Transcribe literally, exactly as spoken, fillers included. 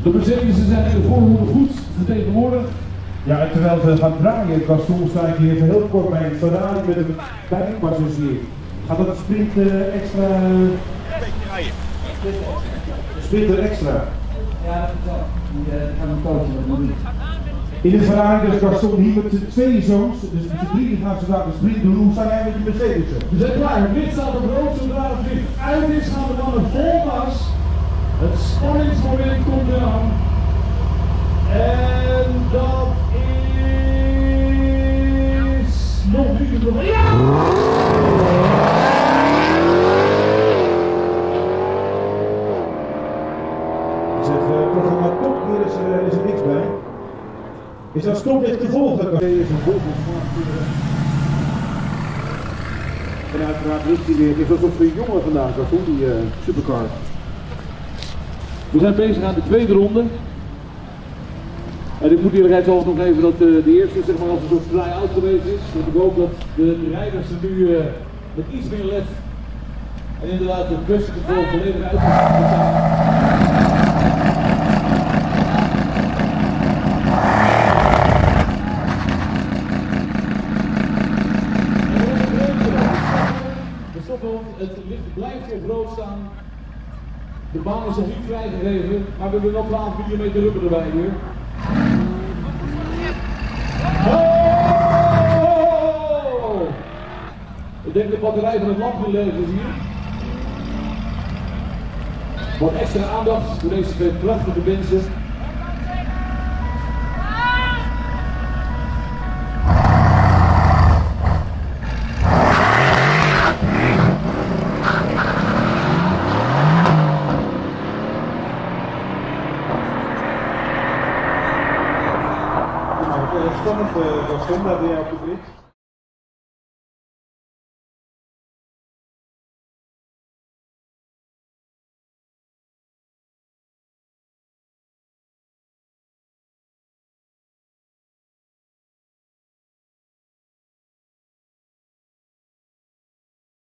De Mercedes'en zijn in de voorronde goed vertegenwoordigd. Ja, en terwijl ze gaan draaien, Gaston, sta ik hier even heel kort bij een Ferrari met een bijpassagier. Gaat dat een sprint uh, extra? Sprinter extra? Ja, dat is wel. Die gaan we coachen. In de Ferrari dus Gaston hier met zijn twee zoons, dus met z'n drie gaan ze daar een sprint doen. Hoe sta jij met die Mercedes? We zijn klaar, het licht staat op rood, zodra het licht uit is gaan de mannen vol gas. Het spanningsmoment komt eraan. En dat is nog niet het moment. Ja! Ik zeg, uh, programma top, hier is, uh, is er niks bij. Is dat stoplicht te volgen? Nee, is een volgende. En uiteraard ligt hij weer. Het is alsof de jongen vandaag was, hoor, die uh, supercar. We zijn bezig aan de tweede ronde. En ik moet eerlijkheidshalve nog even dat uh, de eerste zeg maar als een soort try-out geweest is. Want ik hoop dat de rijders er nu uh, met iets meer lef en inderdaad de buscontrole volledig uitgevoerd zijn. Het licht blijft op rood staan. De baan is nog niet vrijgegeven, maar we hebben nog twaalf millimeter rubber erbij hier. Oh! Ik denk de batterij van het lampje leeg is hier. Wat extra aandacht voor deze twee prachtige mensen. Spannend, uh, Gaston, daar ben jij op de grid.